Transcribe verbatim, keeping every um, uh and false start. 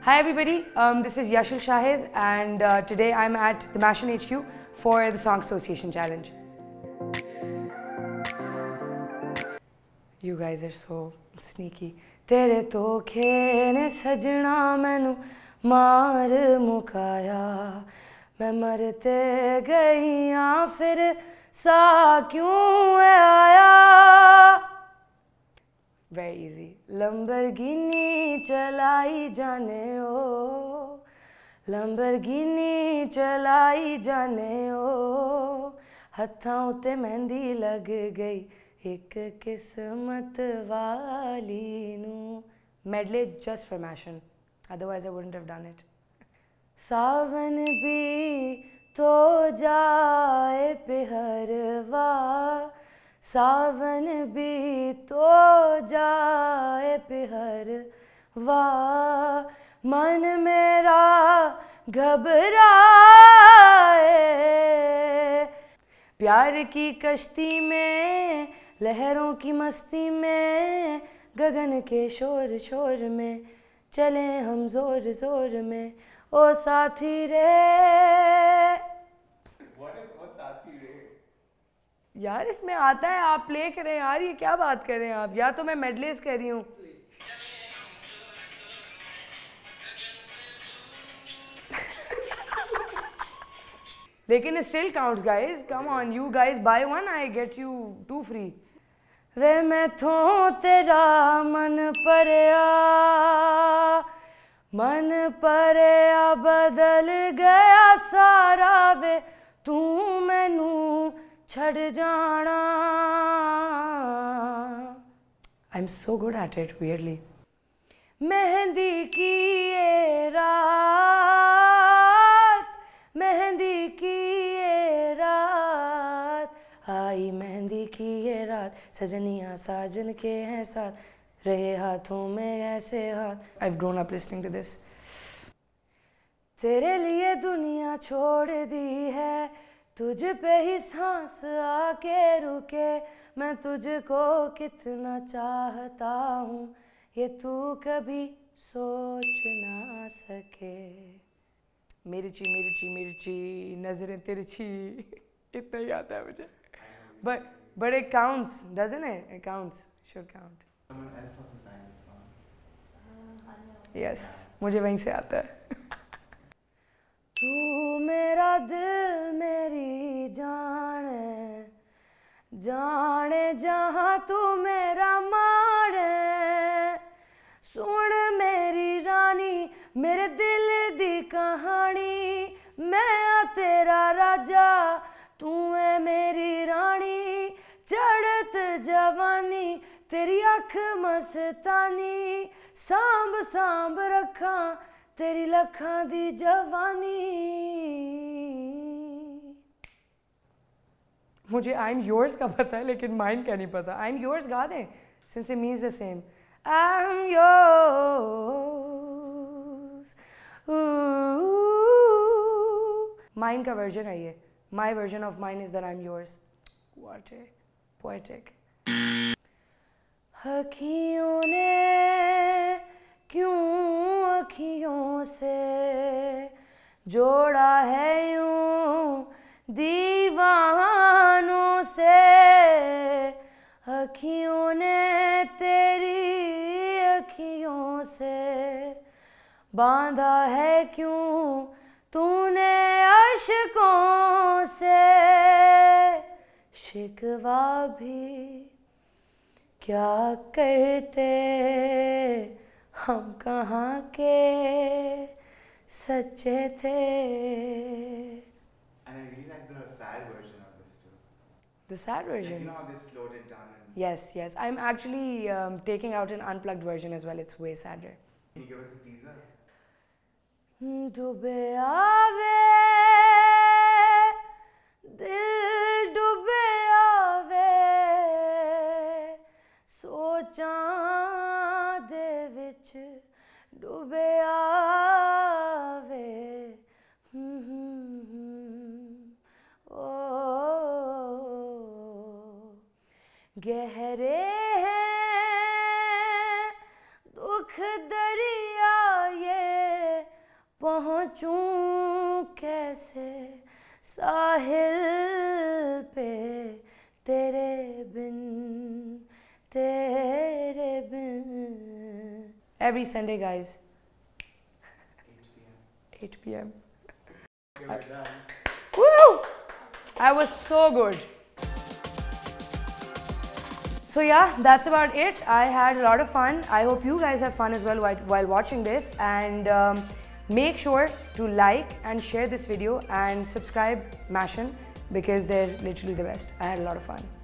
Hi everybody, um, this is Yashil Shahid and uh, today I'm at the Mashin H Q for the Song Association Challenge. You guys are so sneaky. तेरे धोखे ने सजना मैनू मार मुकाया, मैं मरते गईया फिर सा क्यों आया. Very easy. Lamborghini चलाई जाने ओ, Lamborghini चलाई जाने ओ, हत्थां उत्ते मेहंदी लग गई एक किस्मत वाली नू. Medley just for Mashin, otherwise I wouldn't have done it. सावन भी तो जाए पिहरवा, सावन भी तो जाए पिहरवा, मन मेरा घबराए. प्यार की कश्ती में लहरों की मस्ती में, गगन के शोर शोर में चले हम जोर जोर में, ओ साथी रे. यार इसमें आता है, आप प्ले करें यार, ये क्या बात कर रहे हैं आप. या तो मैं मेडलेस कर रही हूँ. लेकिन still counts guys, come on, you guys buy one I get you two free. वे मैं थो तेरा मन परया, मन परया बदल गया सारा वे तू मैनू छड़ जाना. I'm so good at it, weirdly. Mehndi की ये रात, मेहंदी की ये रात, आई मेहंदी की ये रात, सजनियाँ साजन के हैं साथ, रहे हाथों में ऐसे हाथ. I've grown up listening to this. तेरे लिए दुनिया छोड़ दी है, तुझ पे ही सांस आके रुके, मैं तुझको कितना चाहता हूँ ये तू कभी सोच ना सके. मिर्ची मिर्ची मिर्ची नजरें तिरछी, इतना ही आता है मुझे. but but it counts, doesn't it? It counts, should count. Someone else wants to sign this song. Yes, मुझे वहीं से आता है. तू मेरा दिल मेरी जाने, जाने जहाँ तू मेरा माने, सुन मेरी रानी मेरे दिल दी कहानी, मैं आ तेरा राजा तू है मेरी रानी. चढ़त जवानी तेरी अख मस्तानी, सांभ सांभ रखा तेरी लखां दी जवानी. मुझे आई एम योर्स का पता है लेकिन माइंड का नहीं पता. आई एम योर्स गा दें since it means the same. I am yours. Mind का वर्जन है ये. My version of mind is that I am yours. What a poetic. अखियों ने क्यों अखियों से जोड़ा है यूं दीवानों से, अखियों ने तेरी अखियों से बांधा है क्यों तूने अश्कों से. शिकवा भी क्या करते हम कहाँ के सच्चे थे. And I really like the sad version of this too. The sad version? Like, you know how they slowed it down and... Yes, yes. I'm actually um, taking out an unplugged version as well. It's way sadder. Can you give us a teaser? डूबे आवे दिल डूबे आवे, सोचां दे विच डूबे आवे. ओ गहरे हैं दुख दरिया ये, पहुँचूं कैसे साहिल पे तेरे बिन तेरे बिन. Every Sunday, guys. eight p m Okay, we're done. Woo! I was so good. So yeah, that's about it. I had a lot of fun. I hope you guys have fun as well while, while watching this, and um, make sure to like and share this video and subscribe Mashan because they're literally the best. I had a lot of fun.